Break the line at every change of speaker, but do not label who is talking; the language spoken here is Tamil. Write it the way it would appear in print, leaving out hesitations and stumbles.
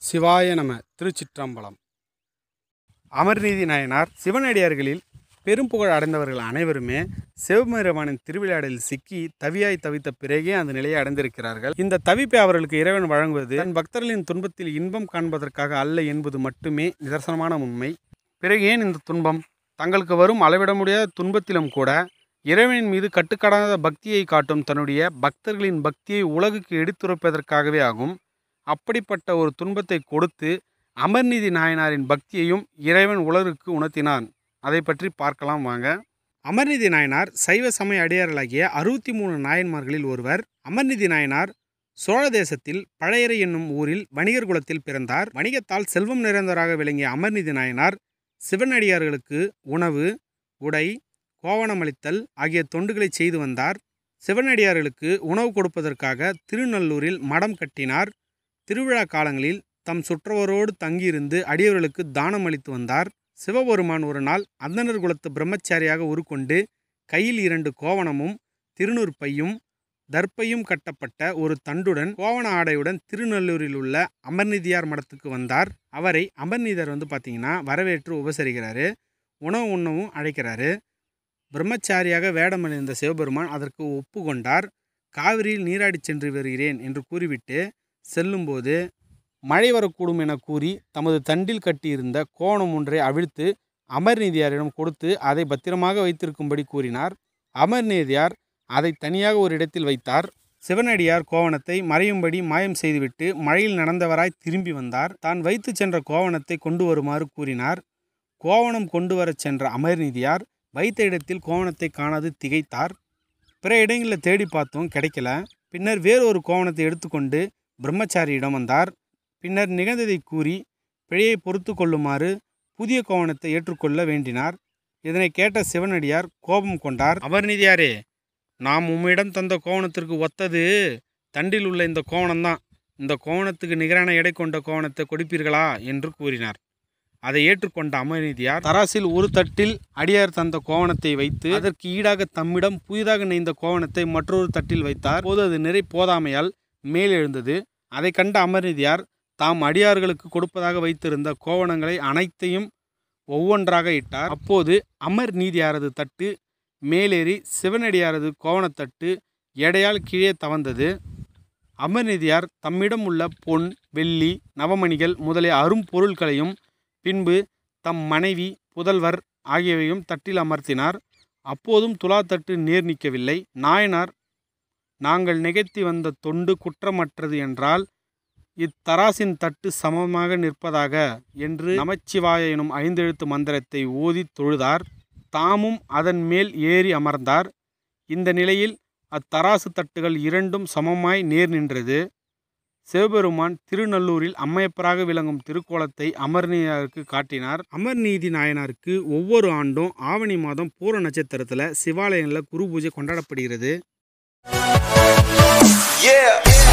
சிவாய நம. திருச்சிற்றம்பலம். அமர்நீதி நாயனார் சிவனடியார்களில் பெரும்புகழ் அடைந்தவர்கள் அனைவருமே சிவபெருமானின் திருவிளையாடலில் சிக்கி தவியாய் தவித்த பிறகே அந்த நிலையை அடைந்திருக்கிறார்கள். இந்த தவிப்பை அவர்களுக்கு இறைவன் வழங்குவது தன் பக்தர்களின் துன்பத்தில் இன்பம் காண்பதற்காக அல்ல என்பது மட்டுமே நிதர்சனமான உண்மை. பிறகு ஏன் இந்த துன்பம்? தங்களுக்கு வரும் அளவிட முடியாத துன்பத்திலும் கூட இறைவனின் மீது கட்டுக்கடாத பக்தியை காட்டும் தன்னுடைய பக்தர்களின் பக்தியை உலகுக்கு எடுத்துரைப்பதற்காகவே ஆகும். அப்படிப்பட்ட ஒரு துன்பத்தை கொடுத்து அமர்நீதி நாயனாரின் பக்தியையும் இறைவன் உலகுக்கு உணர்த்தினான். அதை பற்றி பார்க்கலாம் வாங்க. அமர்நீதி நாயனார் சைவ சமய அடியார்களாகிய 63 நாயன்மார்களில் ஒருவர். அமர்நீதி நாயனார் சோழ தேசத்தில் பழையறை என்னும் ஊரில் வணிகர் குலத்தில் பிறந்தார். வணிகத்தால் செல்வம் நிறைந்தவராக விளங்கிய அமர்நீதி நாயனார் சிவனடியார்களுக்கு உணவு, உடை, கோவணமளித்தல் ஆகிய தொண்டுகளை செய்து வந்தார். சிவனடியார்களுக்கு உணவு கொடுப்பதற்காக திருநல்லூரில் மடம் கட்டினார். திருவிழா காலங்களில் தம் சுற்றவரோடு தங்கியிருந்து அடியவர்களுக்கு தானம் அளித்து வந்தார். சிவபெருமான் ஒரு நாள் அந்தணர் குலத்து பிரம்மச்சாரியாக உருக்கொண்டு கையில் 2 கோவணமும் திருநூற்பையும் தர்ப்பையும் கட்டப்பட்ட ஒரு தண்டுடன் கோவண ஆடையுடன் திருநல்லூரில் உள்ள அமர்நீதியார் மடத்துக்கு வந்தார். அவரை அமர்நீதியார் பார்த்தீங்கன்னா வரவேற்று உபசரிக்கிறாரு. உணவு உண்ணவும் அழைக்கிறாரு. பிரம்மச்சாரியாக வேடமணிந்த சிவபெருமான் அதற்கு ஒப்புக்கொண்டார். காவிரியில் நீராடி சென்று வருகிறேன் என்று கூறிவிட்டு செல்லும்போது மழை வரக்கூடும் என கூறி தமது தண்டில் கட்டியிருந்த கோவணம் ஒன்றை அவிழ்த்து அமர்நீதியாரிடம் கொடுத்து அதை பத்திரமாக வைத்திருக்கும்படி கூறினார். அமர்நீதியார் அதை தனியாக ஒரு இடத்தில் வைத்தார். சிவனடியார் கோவணத்தை மறையும்படி மாயம் செய்துவிட்டு மழையில் நடந்தவராய் திரும்பி வந்தார். தான் வைத்து சென்ற கோவணத்தை கொண்டு வருமாறு கூறினார். கோவணம் கொண்டு வரச் சென்ற அமர்நீதியார் வைத்த இடத்தில் கோவணத்தை காணாது திகைத்தார். பிற இடங்களில் தேடி பார்த்தும் கிடைக்கல. பின்னர் வேறொரு கோவணத்தை எடுத்துக்கொண்டு பிரம்மச்சாரியிடம் வந்தார். பின்னர் நிகழ்ந்ததை கூறி பிழையை பொறுத்து கொள்ளுமாறு புதிய கோவணத்தை ஏற்றுக்கொள்ள வேண்டினார். இதனை கேட்ட சிவனடியார் கோபம் கொண்டார். அமர்நீதியாரே, நாம் உம்மிடம் தந்த கோவணத்திற்கு ஒத்தது தண்டில் உள்ள இந்த கோவணம்தான். இந்த கோவணத்துக்கு நிகரான எடை கொண்ட கோவணத்தை கொடுப்பீர்களா என்று கூறினார். அதை ஏற்றுக்கொண்ட அமர்நீதியார் தராசில் ஒரு தட்டில் அடியார் தந்த கோவணத்தை வைத்து அதற்கு ஈடாக தம்மிடம் புதிதாக நெய்ந்த கோவணத்தை மற்றொரு தட்டில் வைத்தார். போது அது நிறை போதாமையால் மேலெழுந்தது. அதை கண்ட அமர்நீதியார் தாம் அடியார்களுக்கு கொடுப்பதாக வைத்திருந்த கோவணங்களை அனைத்தையும் ஒவ்வொன்றாக இட்டார். அப்போது அமர்நீதியாரது தட்டு மேலேறி சிவனடியாரது கோவணத்தட்டு எடையால் கீழே தவழ்ந்தது. அமர்நீதியார் தம்மிடம் உள்ள பொன், வெள்ளி, நவமணிகள் முதலிய அரும்பொருட்களையும் பின்பு தம் மனைவி, புதல்வர் ஆகியவையும் தட்டில் அமர்த்தினார். அப்போதும் துலாத்தட்டு நேர் நிற்கவில்லை. நாயனார், நாங்கள் நிகழ்த்தி வந்த தொண்டு குற்றமற்றது என்றால் இத்தராசின் தட்டு சமமாக நிற்பதாக என்று நமச்சிவாய எனும் 5 எழுத்து மந்திரத்தை ஓதி தொழுதார். தாமும் அதன் மேல் ஏறி அமர்ந்தார். இந்த நிலையில் அத்தராசு தட்டுகள் 2ம் சமமாய் நேர் நின்றது. சிவபெருமான் திருநல்லூரில் அம்மையப்பராக விளங்கும் திருக்கோலத்தை அமர்நீதியாருக்கு காட்டினார். அமர்நீதி நாயனாருக்கு ஒவ்வொரு ஆண்டும் ஆவணி மாதம் பூர நட்சத்திரத்தில் சிவாலயங்களில் குரு பூஜை கொண்டாடப்படுகிறது.